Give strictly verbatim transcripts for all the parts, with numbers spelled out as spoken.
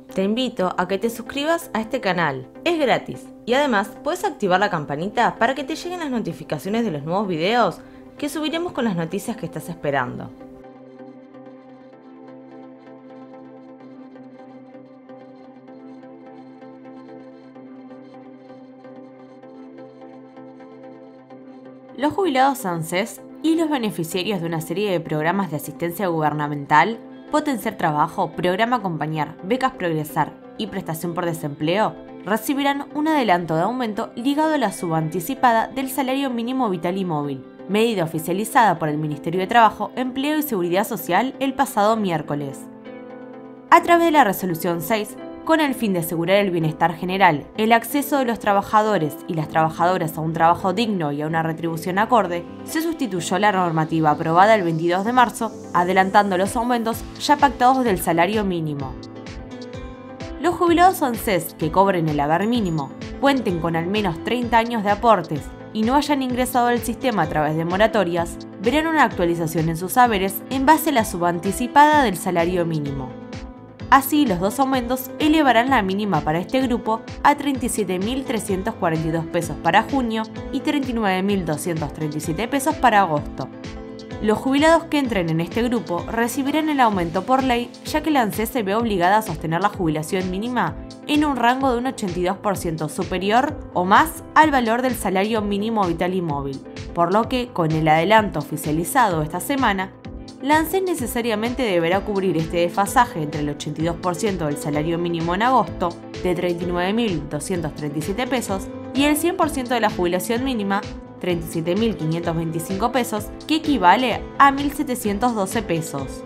Te invito a que te suscribas a este canal, es gratis, y además puedes activar la campanita para que te lleguen las notificaciones de los nuevos videos que subiremos con las noticias que estás esperando. Los jubilados ANSES y los beneficiarios de una serie de programas de asistencia gubernamental, Potenciar Trabajo, Programa Acompañar, Becas Progresar y Prestación por Desempleo, recibirán un adelanto de aumento ligado a la suba anticipada del salario mínimo vital y móvil, medida oficializada por el Ministerio de Trabajo, Empleo y Seguridad Social el pasado miércoles. A través de la Resolución seis, con el fin de asegurar el bienestar general, el acceso de los trabajadores y las trabajadoras a un trabajo digno y a una retribución acorde, se sustituyó la normativa aprobada el veintidós de marzo, adelantando los aumentos ya pactados del salario mínimo. Los jubilados ANSES que cobren el haber mínimo, cuenten con al menos treinta años de aportes y no hayan ingresado al sistema a través de moratorias, verán una actualización en sus haberes en base a la suba anticipada del salario mínimo. Así, los dos aumentos elevarán la mínima para este grupo a treinta y siete mil trescientos cuarenta y dos pesos para junio y treinta y nueve mil doscientos treinta y siete pesos para agosto. Los jubilados que entren en este grupo recibirán el aumento por ley, ya que la ANSES se ve obligada a sostener la jubilación mínima en un rango de un ochenta y dos por ciento superior o más al valor del salario mínimo vital y móvil, por lo que, con el adelanto oficializado esta semana, la ANSES necesariamente deberá cubrir este desfasaje entre el ochenta y dos por ciento del salario mínimo en agosto, de treinta y nueve mil doscientos treinta y siete pesos, y el cien por ciento de la jubilación mínima, treinta y siete mil quinientos veinticinco pesos, que equivale a mil setecientos doce pesos.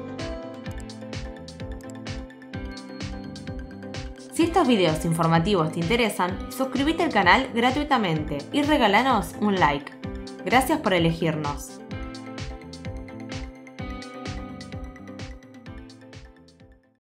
Si estos videos informativos te interesan, suscríbete al canal gratuitamente y regálanos un like. Gracias por elegirnos.